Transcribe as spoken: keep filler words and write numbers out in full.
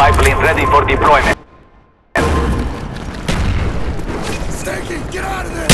Spy plane ready for deployment. Staking, get out of there!